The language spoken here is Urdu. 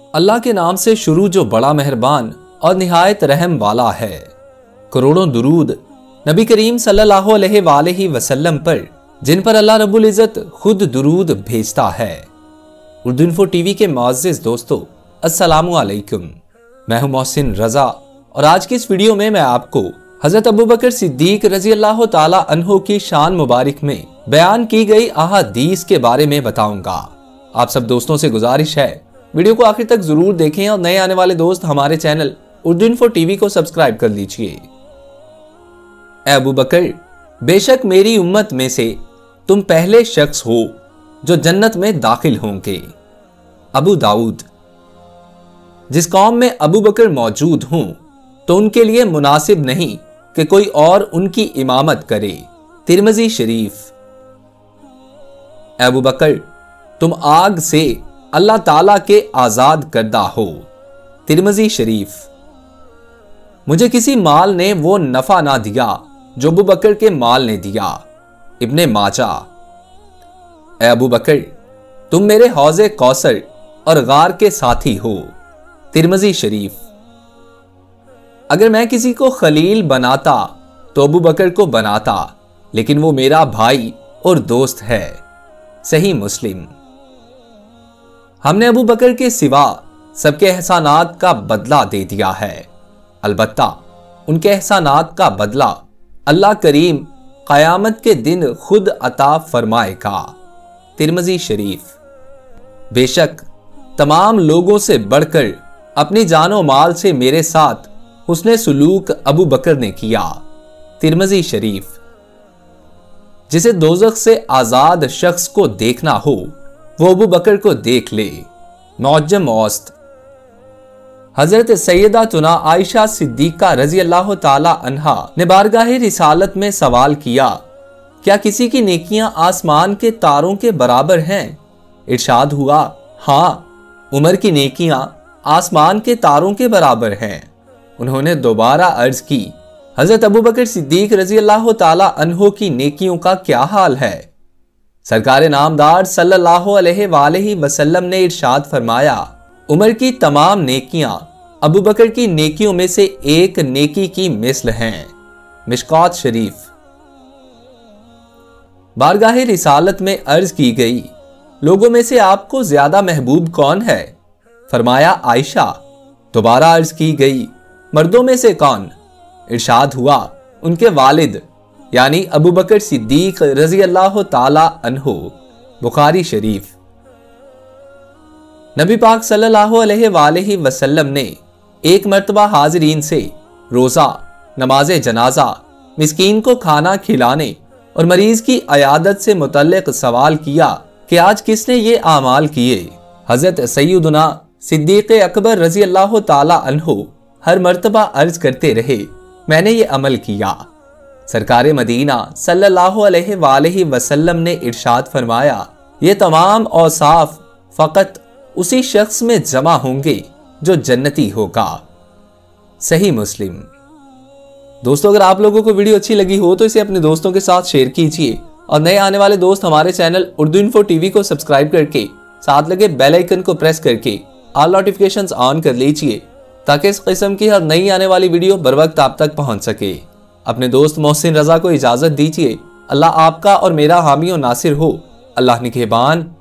اللہ کے نام سے شروع جو بڑا مہربان اور نہایت رحم والا ہے۔ کروڑوں درود نبی کریم صلی اللہ علیہ وآلہ وسلم پر، جن پر اللہ رب العزت خود درود بھیجتا ہے۔ اردو انفو ٹی وی کے معزز دوستو، السلام علیکم۔ میں ہوں محسن رضا اور آج کی اس ویڈیو میں آپ کو حضرت ابوبکر صدیق رضی اللہ تعالی عنہ کی شان مبارک میں بیان کی گئی احادیث کے بارے میں بتاؤں گا۔ آپ سب دوستوں سے گزارش ہے ویڈیو کو آخر تک ضرور دیکھیں اور نئے آنے والے دوست ہمارے چینل اردو انفو ٹی وی کو سبسکرائب کر لیجئے۔ اے ابوبکر، بے شک میری امت میں سے تم پہلے شخص ہو جو جنت میں داخل ہوں گے۔ ابو داؤد۔ جس قوم میں ابوبکر موجود ہوں تو ان کے لیے مناسب نہیں کہ کوئی اور ان کی امامت کرے۔ ترمذی شریف۔ اے ابوبکر، تم آگ سے اللہ تعالیٰ کے آزاد کردہ ہو۔ ترمذی شریف۔ مجھے کسی مال نے وہ نفع نہ دیا جو ابوبکر کے مال نے دیا۔ ابن ماجہ۔ اے ابوبکر، تم میرے حوض کوثر اور غار کے ساتھی ہو۔ ترمذی شریف۔ اگر میں کسی کو خلیل بناتا تو ابوبکر کو بناتا، لیکن وہ میرا بھائی اور دوست ہے۔ صحیح مسلم۔ ہم نے ابوبکر کے سوا سب کے احسانات کا بدلہ دے دیا ہے، البتہ ان کے احسانات کا بدلہ اللہ کریم قیامت کے دن خود عطا فرمائے گا۔ ترمذی شریف۔ بے شک تمام لوگوں سے بڑھ کر اپنی جان و مال سے میرے ساتھ حسن سلوک ابوبکر نے کیا۔ ترمذی شریف۔ جسے دوزخ سے آزاد شخص کو دیکھنا ہو وہ ابوبکر کو دیکھ لے۔ معجم اوسط۔ حضرت سیداتنا عائشہ صدیقہ رضی اللہ تعالی عنہا نے بارگاہ رسالت میں سوال کیا، کیا کسی کی نیکیاں آسمان کے تاروں کے برابر ہیں؟ ارشاد ہوا، ہاں، عمر کی نیکیاں آسمان کے تاروں کے برابر ہیں۔ انہوں نے دوبارہ عرض کی، حضرت ابوبکر صدیق رضی اللہ تعالی عنہ کی نیکیوں کا کیا حال ہے؟ سرکار نامدار صلی اللہ علیہ وآلہ وسلم نے ارشاد فرمایا، عمر کی تمام نیکیاں ابوبکر کی نیکیوں میں سے ایک نیکی کی مثل ہیں۔ مشکوٰۃ شریف۔ بارگاہ رسالت میں عرض کی گئی، لوگوں میں سے آپ کو زیادہ محبوب کون ہے؟ فرمایا عائشہ۔ دوبارہ عرض کی گئی، مردوں میں سے کون؟ ارشاد ہوا، ان کے والد یعنی ابوبکر صدیق رضی اللہ تعالی عنہ۔ بخاری شریف۔ نبی پاک صلی اللہ علیہ وآلہ وسلم نے ایک مرتبہ حاضرین سے روزہ، نماز جنازہ، مسکین کو کھانا کھلانے اور مریض کی عیادت سے متعلق سوال کیا کہ آج کس نے یہ اعمال کیے؟ حضرت سیدنا صدیق اکبر رضی اللہ تعالی عنہ ہر مرتبہ عرض کرتے رہے، میں نے یہ عمل کیا۔ سرکار مدینہ صلی اللہ علیہ وآلہ وسلم نے ارشاد فرمایا، یہ تمام اوصاف فقط اسی شخص میں جمع ہوں گے جو جنتی ہوگا۔ صحیح مسلم۔ دوستو، اگر آپ لوگوں کو ویڈیو اچھی لگی ہو تو اسے اپنے دوستوں کے ساتھ شیئر کیجئے اور نئے آنے والے دوست ہمارے چینل اردو انفو ٹی وی کو سبسکرائب کر کے ساتھ لگے بیل آئیکن کو پریس کر کے آل نوٹیفیکیشنز آن کر لیجئے تاکہ اس قسم کی ہر نئی آنے والی ویڈیو بر وقت آپ تک پہنچ سکے۔ اپنے دوست محسن رضا کو اجازت دیجیے۔ اللہ آپ کا اور میرا حامی و ناصر ہو۔ اللہ نگہبان۔